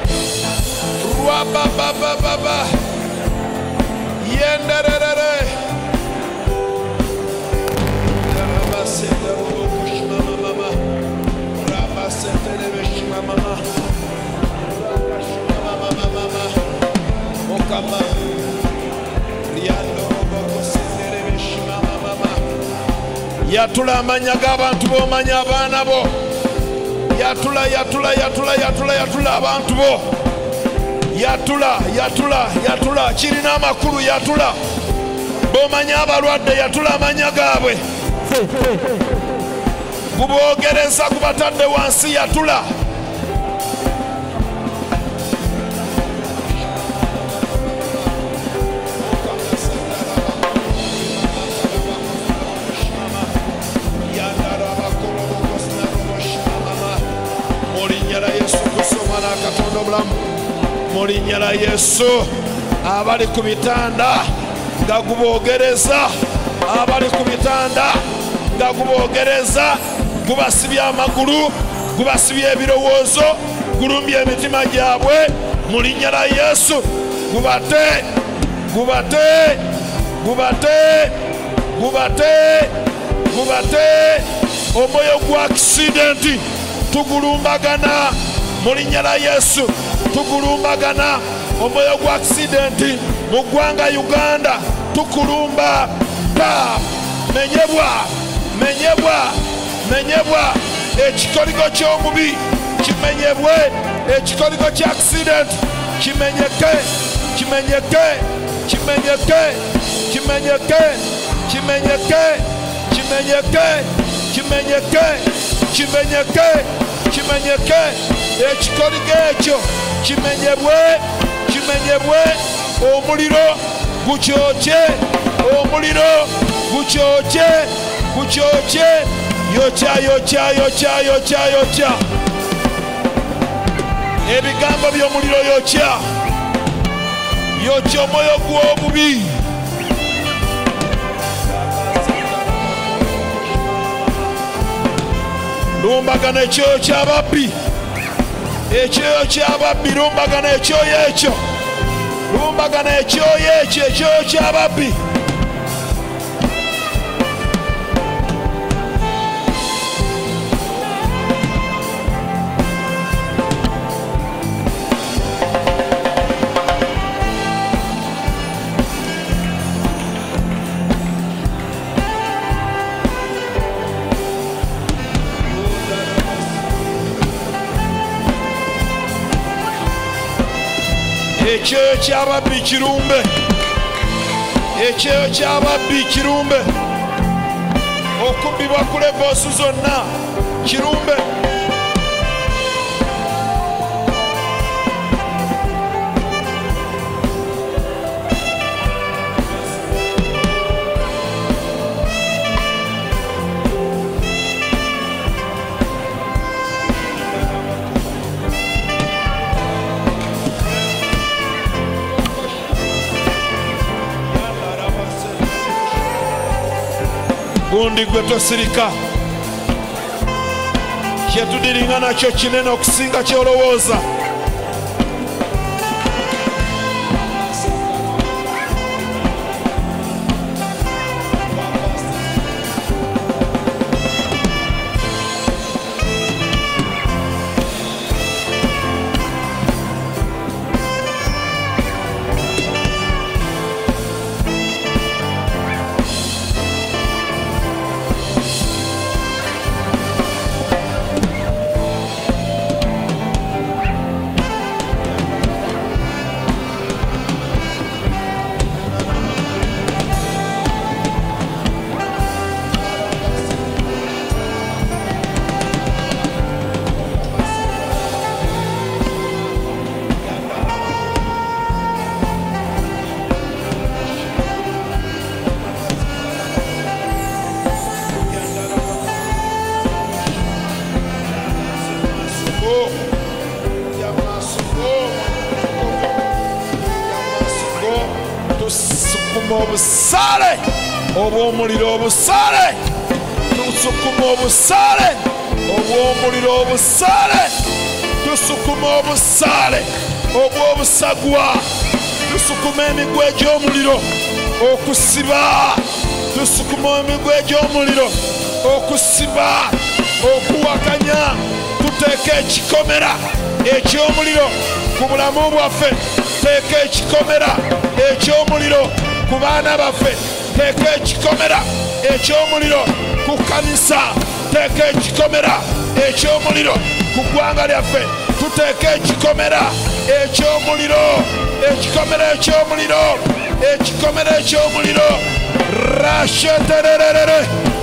rwababababa yendererere yatula amanya g'abantu b'omanya abaana bo yatula yatula yatula yatula yatula abantu bo yatula yatula yatula kirina amakulu yatula b'omanya abalwadde yatula amanya gaabwe guboogereza gubatadde wansi yatula mu linnya la Yesu abali ku bitanda nga guboogereza abali ku bitanda nga guboogereza gubasibye amagulu gubasibye ebirowoozo gulumbye emitima gyabwe mu linnya la Yesu gubate gubate gubate gubate gubate omwoyo gwa akisidenti tugulumbagana mu linnya la Yesu tugulumbagana omwoyo gwa akisidenti mu ggwanga Uganda tukulumba ta menyebwa menyebwa menyebwa ekikoligo ky'omubi kimenyebwe ekikoligo kya akisidenti kimenyeke kimenyeke kimenyeke kimenyeke kimenyeke kimenyeke kimenyeke kimenyeke kimenyeke ekikoligo ekyo kimenyebwe kimenyebwe omuliro gukyokye omuliro gukyokye gukyokye yokya yokya yokya yokya yokya ebigambo by'omuliro yokya yokya omwoyo gw'obubi lumbagana ekyoyo ky'ababbi ekyoyo ky'ababbi lumbagana ekyoyo ekyo lumbagana ekyoyo ekyo ekyoyo ky'ababbi ekyoyo ky'ababbi kirumbe ekyoyo ky'ababbi kirumbe okubbibwa ku levoosi zonna kirumbe gundi gwe tosirika kyetudiringa nakyo kinene okusinga kyolowooza tusukuma obusaale obw'omuliro obusaale tusukuma obusaale obw'omuliro obusaale tusukuma obusaale obw'obusagwa tusukuma emigwa egy'omuliro okusiba tusukuma emigwa egy'omuliro okusiba okuwakanya tuteeka ekikomera eky'omuliro ku bulamu bwaffe teeka ekikomera eky'omuliro ku baana baffe teeka ekikomera eky'omuliro ku kanisa teeka ekikomera eky'omuliro ku ggwanga lyaffe tuteeka ekikomera eky'omuliro ekikomera eky'omuliro ekikomera eky'omuliro rashetererere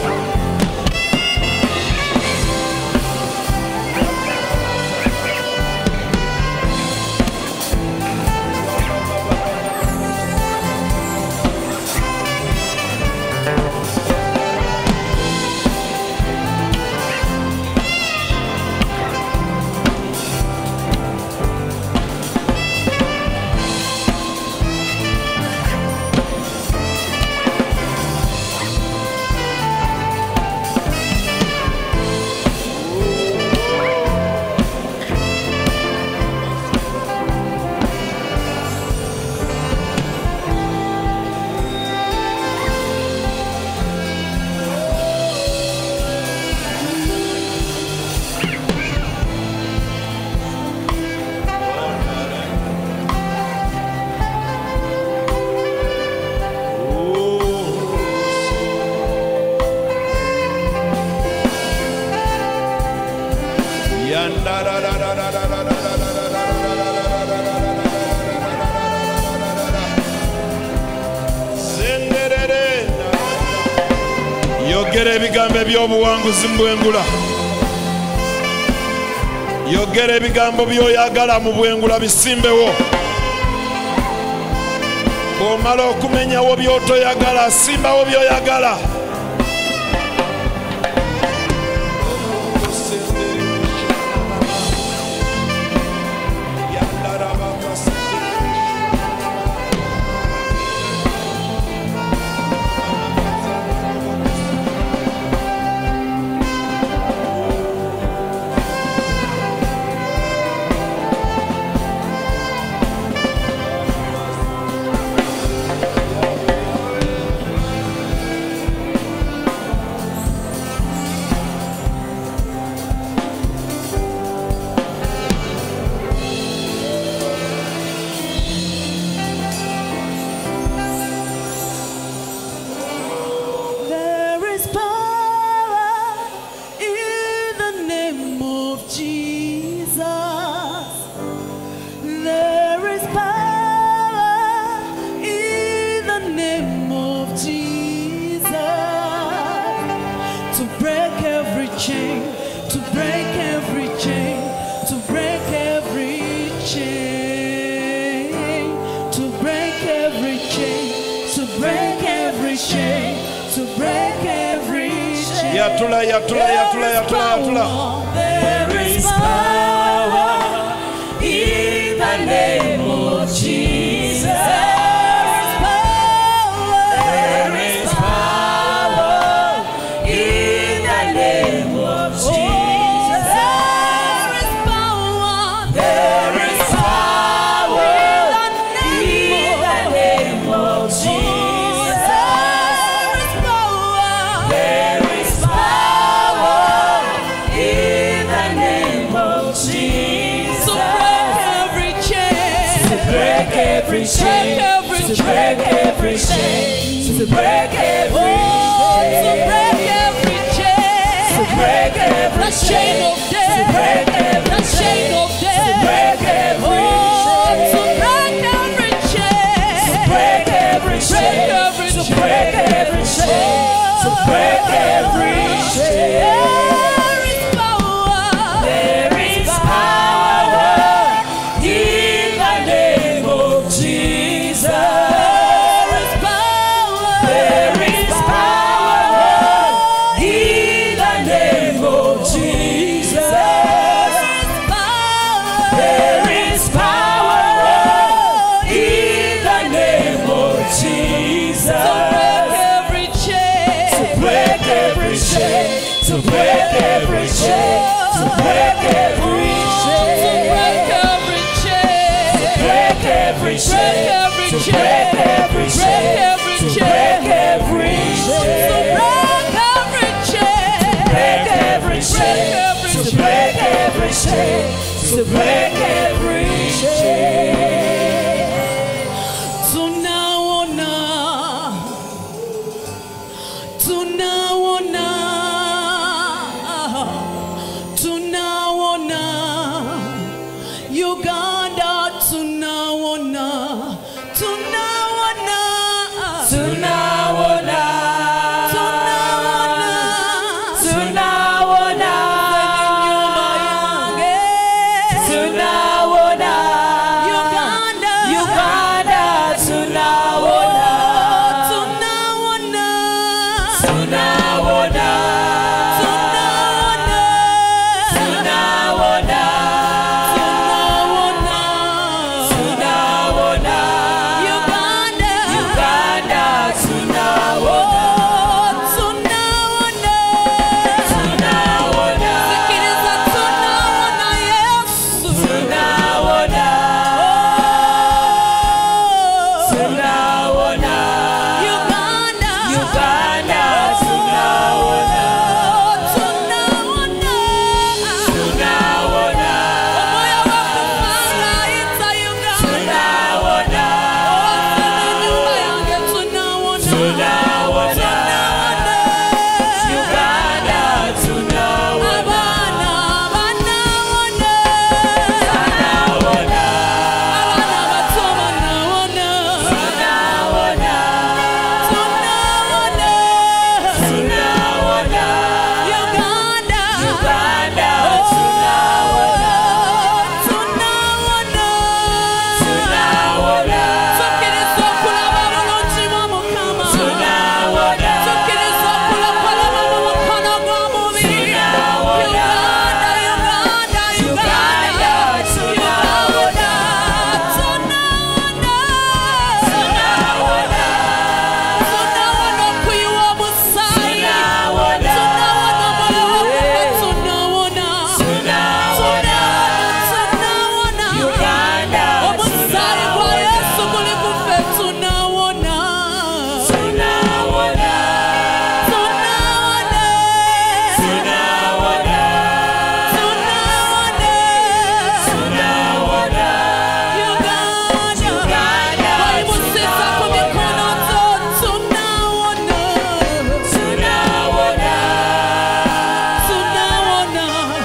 yogera ebigambo eby'obuwanguzi mu bwengula yogera ebigambo by'oyagala mu bwengula bisimbewo bw'omala okumenyawo by'otoyagala simbawo by'oyagala Yatula, yatula, yatula, yatula, yatula. There is power in the name of Jesus. There is power. There is power in the name of Jesus. There is power. There is power in the name of Jesus. There is power. There is power in the name of Jesus. To break every chain. To break every chain. To break every chain. To break every chain. To break every chain. To break every chain of death. To break every chain of death. To break every chain. To break every chain. To break every chain. To break every chain. To break every chain. There is power. There is power in the name of Jesus. There is power. There is power in the name of Jesus. There is power in the name of Jesus. break every chain, to break every chain, break every chain, to break every chain, to break every chain, break every chain, to break every chain, to break every chain. Tunaona, tunaona, tunaona Uganda, tunaona, tunaona, Tunaona, tunaona, tunaona, tunaona, Uganda, Uganda, tunaona, tunaona, tunaona, tunaona, tunaona, Uganda, Uganda, tunaona, tunaona, tunaona, sikiliza, tunaona Yesu, tunaona, tunaona, Uganda, Uganda, tunaona, tunaona, tunaona, moyo wako unaita Uganda, tunaona, nyumba yangu tunaona, tunaona, Uganda, tunaona, abana banaona, tunaona, abana bato banaona, tunaona, tunaona, tunaona, Uganda, Uganda, tunaona, tunaona, tunaona, tukiriza okulaba bulungi bwa Mukama, tunaona, tukiriza okulakolaba mu mukono gw'omubiri, Uganda, Uganda, Uganda, Uganda, tunaona, tunaona okuyiwa omusaayi, tunaona omwoyo wakufa, tunaona, tunaona, tunaona, omusaayi gwa Yesu guli ku ffe, tunaona, tunaona, Uganda, waimusisa ku mikono gyo, tunaona, tunaona, tunaona,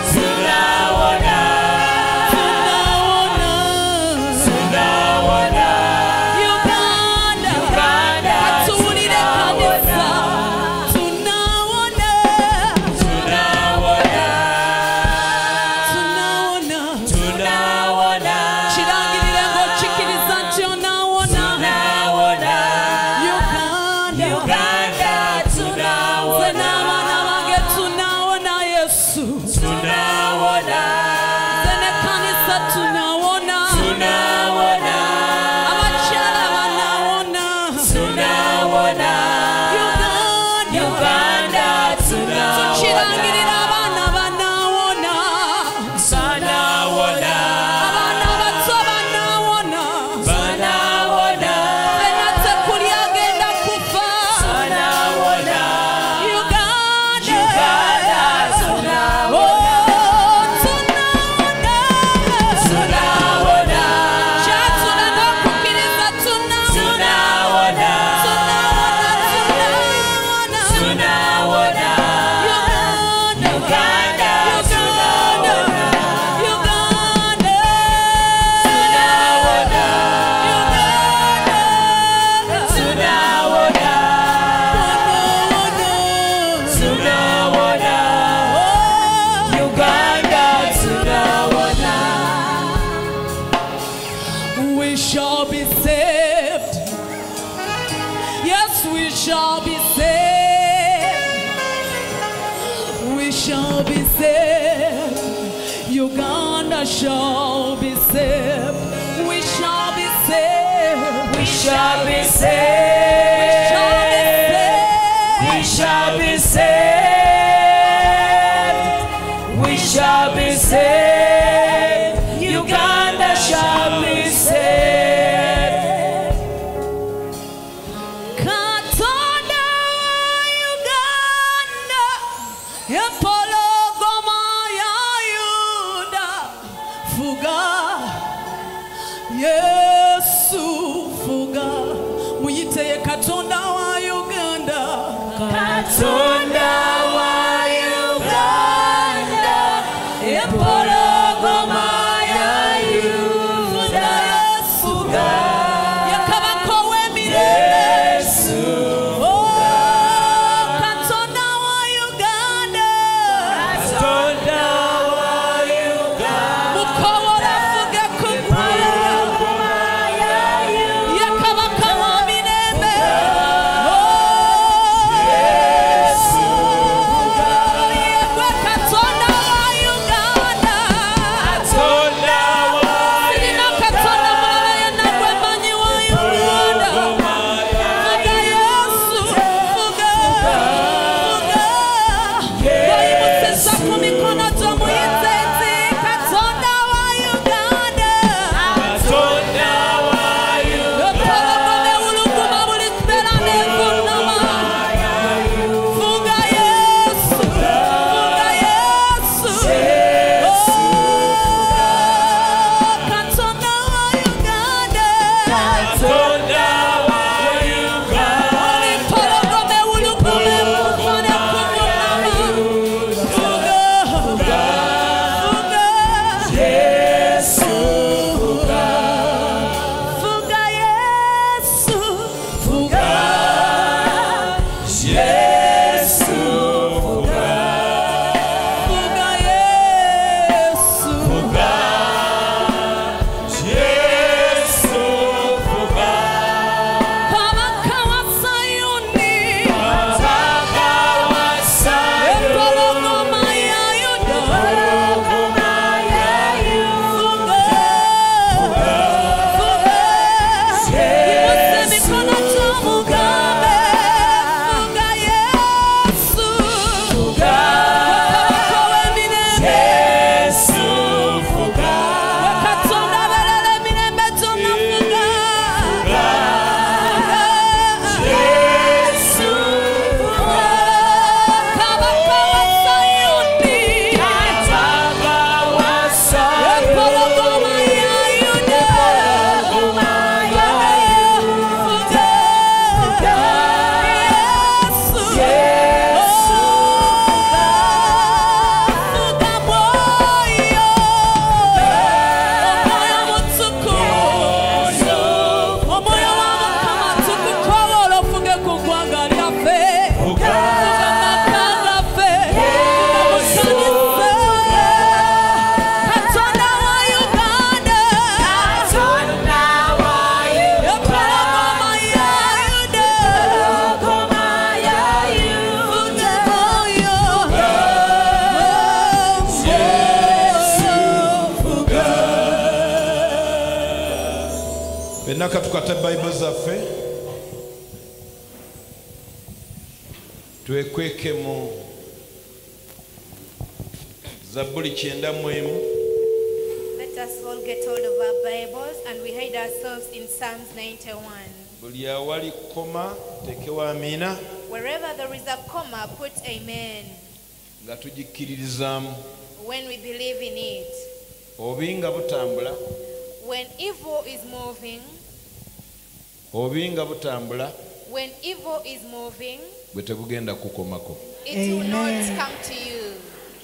Uganda, katuwulire kanisa, tunaona, tunaona, kirangirire ng'okkiriza nti onaawona, Uganda, nze n'abaana bange tunaawona Yesu, nze n'ekkanisa tunaawona, abakyala banaawona, Uganda, tukirangirira abaana banaawona, abaana bato banaawona, fenna tekuli agenda kufa, Uganda, oh, tunaona, kyatulanga okukkiriza tunaawona, tunaawona, Uganda, Uganda, we shall be saved. Yes, we shall be saved. We shall be saved. Uganda shall be saved. We shall be saved. We shall be saved. We shall be saved. We shall be saved. Enaka tukate Bible zaffe twekweke mu Zaburi kyenda mu emu. Let us all get hold of our Bibles and we hide ourselves in Psalms ninety-one. Buli awali koma tekewo amina Wherever there is a comma, put amen. nga tugikkiririzaamu When we believe in it. obi nga butambula When evil is moving, obi nga butambula when evil is moving, bwe tebugenda kukomako. it will not Amen. come to you.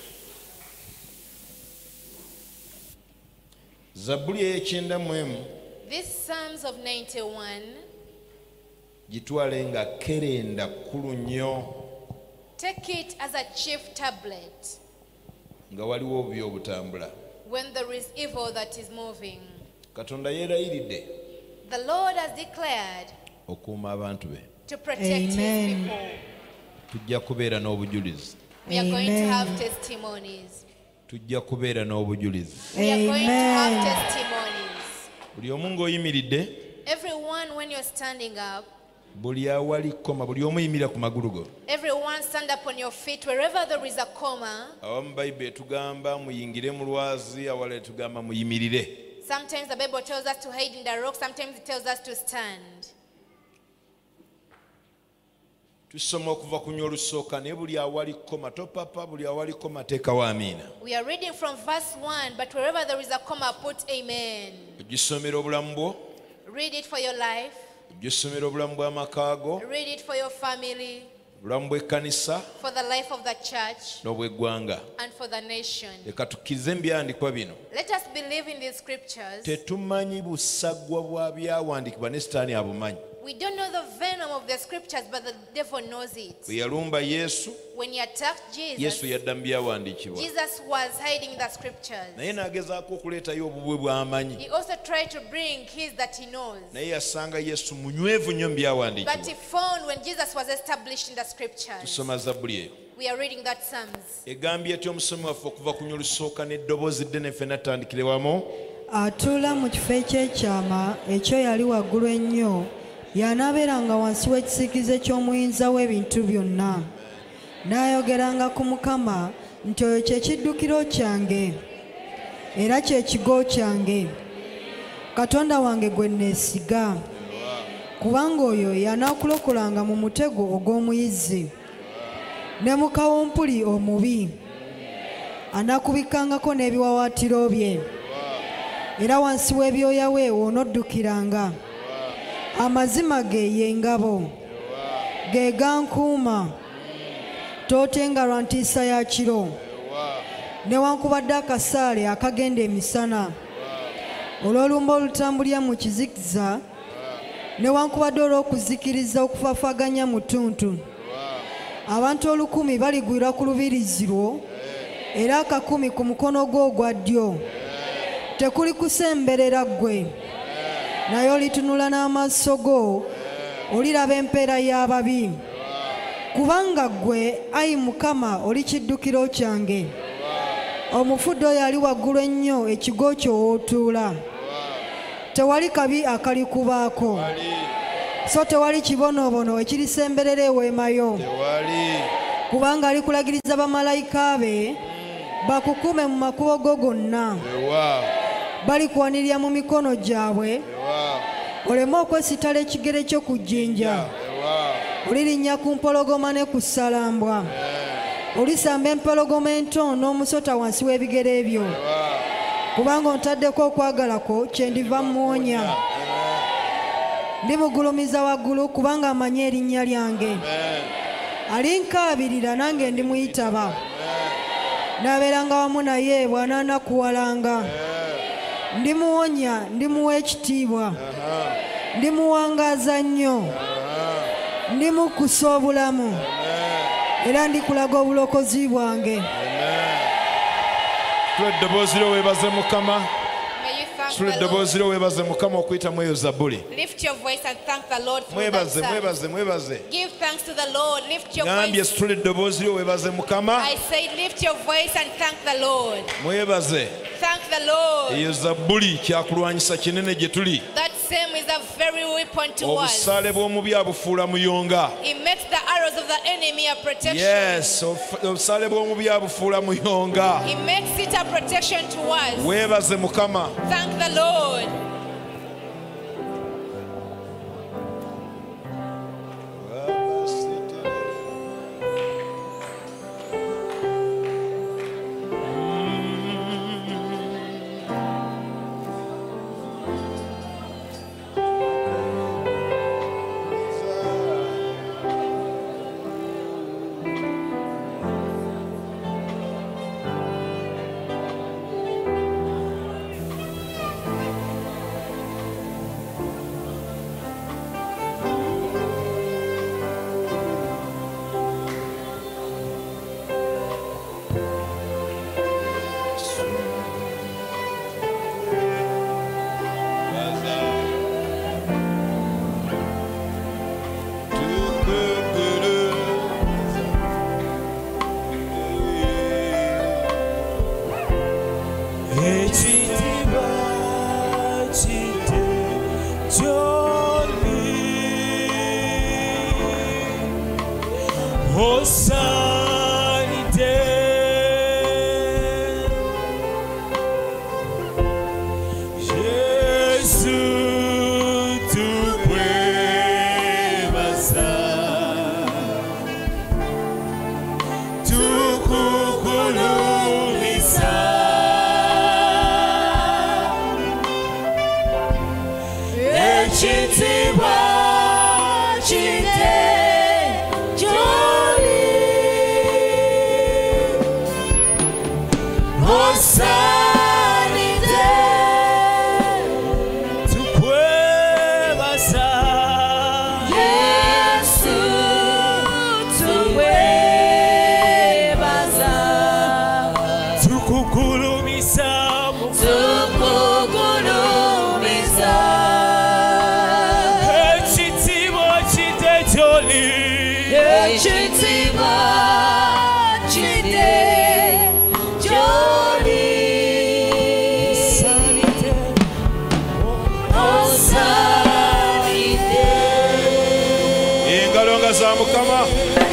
Zaburi ey'ekyenda mu emu This Psalms of ninety-one, gitwale nga kerenda kkulu nnyo take it as a chief tablet nga waliwo obubi obutambula. when there is evil that is moving. Katonda yeerayiridde The Lord has declared okuuma abantu be. to protect Amen. his people. Tujja kubeera n'obujulizi. We are going to Amen. have testimonies. Tujja kubeera n'obujulizi. We are going to have Amen. testimonies. Buli omu ng'oyimiridde, Everyone, when you're standing up, buli awali koma, buli omu yimirira ku magulu go. everyone stand up on your feet. Wherever there is a comma, Awamu Bayibuli etugamba muyingire mu lwazi, awala etugamba muyimirire. sometimes the Bible tells us to hide in the rock, sometimes it tells us to stand. Tusoma okuva ku nnya olusooka naye buli awali koma topapa, buli awali koma teekawo amiina. We are reading from verse one, but wherever there is a comma, put amen. Ogisomera obulamu bwo, Read it for your life. ogisomera obulamu bw'amaka go, Read it for your family, obulamu bw'ekkanisa for the life of the church, n'obw'eggwanga. and for the nation. Leka tukkirize mu byandikwa bino. Let us believe in these scriptures. Tetumanyi busaggwa bwa byawandiikibwa ne Sitaani abumanyi. We don't know the venom of the scriptures, but the devil knows it. Bwe yalumba Yesu, When he attacked Yesu Jesus, yadda mu byawandiikibwa. Jesus was hiding the scriptures. Naye n'agezaako okuleetayo obubwe bw'amanyi. He also tried to bring his that he knows. Naye yasanga Yesu munywevu nnyo mu But he byawandiikibwa. found when Jesus was established in the scriptures. Tusoma Zabbuli eyo. We are reading that Psalms. Egambye eti omusomi waffe okuva ku nnya olusooka n'eddoboozi ddene ffenna tutandikire wamu. atuula mu kifo eky'ekyama ekyo yali waggulu ennyo y'anaabeeranga wansi w'ekisiikirize ky'omuyinza w'ebintu byonna n'ayogeranga ku Mukama nti oyo kye kiddukiro kyange era kye kigo kyange, Katonda wange gwe neesiga, kubanga oyo y'anaakulokolanga mu mutego ogw'omuyizzi ne mu kawumpuli omubi, anaakubikangako n'ebiwawaatiro bye, era wansi w'ebyoya we w'onoddukiranga, amazima ge y'engabo ge gankuuma tootenga lwa ntiisa ya kiro newankubadde akasaale akagenda emisana olw'olumba olutambulira mu kizikiza newankubadde olw'okuzikiriza okufaafaganya mu ttuntu abantu olukumi baligwira ku lubirizi lwo era akakumi ku mukono gwo ogwa ddyo tekuli kusemberera ggwe naye olitunula n'amaaso go oliraba empeera y'ababi kubanga ggwe ayi Mukama oli kiddukiro kyange omufudde oyo ali waggulu ennyo ekigo kyo w'otuula tewali kabi akalikubaako so tewali kibonoobono ekirisemberera eweema yo kubanga alikulagiriza bamalayika be bakukume mu makubo go gonna balikuwanirira mu mikono gyabwe oleme okwesitala ekigere kyo ku jjinja olirinnya ku mpologoma ne ku ssalambwa olisamba empologoma ento n'omusota wansi w'ebigere byo kubanga ontaddeko okwagala kwo kyendiva muwonya ndimugulumiza waggulu kubanga amanyi erinnya lyange alinkaabirira nange ndimuyitaba naabeeranga wamu naye bw'anaanakuwalanga ndimuwonya ndimuwa ekitiibwa ndimuwangaaza nnyo ndimukusa obulamu era ndikulaga obulokozi bwange tula eddoboozi lyo weebaze Mukama May you thank tula the eddoboozi Lord. lyo weebaze Mukama okuyitamu eyo Zabbuli Lift your voice and thank the Lord for that mwebaze psalm. mwebaze mwebaze Give thanks to the Lord. Lift your ngambye voice. situla eddoboozi lyo weebaze Mukama I say lift your voice and thank the Lord. mwebaze Thank the Lord. eyo Zabbuli kyakulwanyisa kinene gye tuli That same is a very weapon to us. obusaale bw'omubi abufuula muyonga It makes the arrows of the enemy a protection. yes obu- obusaale bw'omubi abufuula muyonga It makes it a protection to us. weebaze Mukama Thank the Lord. Ekitiibwa kite gy'oli osaanidde Yesu tukwebaza tukugulumiza ekitiibwa kite gy'oli osaanidde tukwebaza Yesu tukwebaza tukugulumiza tukugulumiza ekitiibwa kite gy'oli ekitiibwa kite gy'oli osaanidde osaanidde engalo nga za Mukama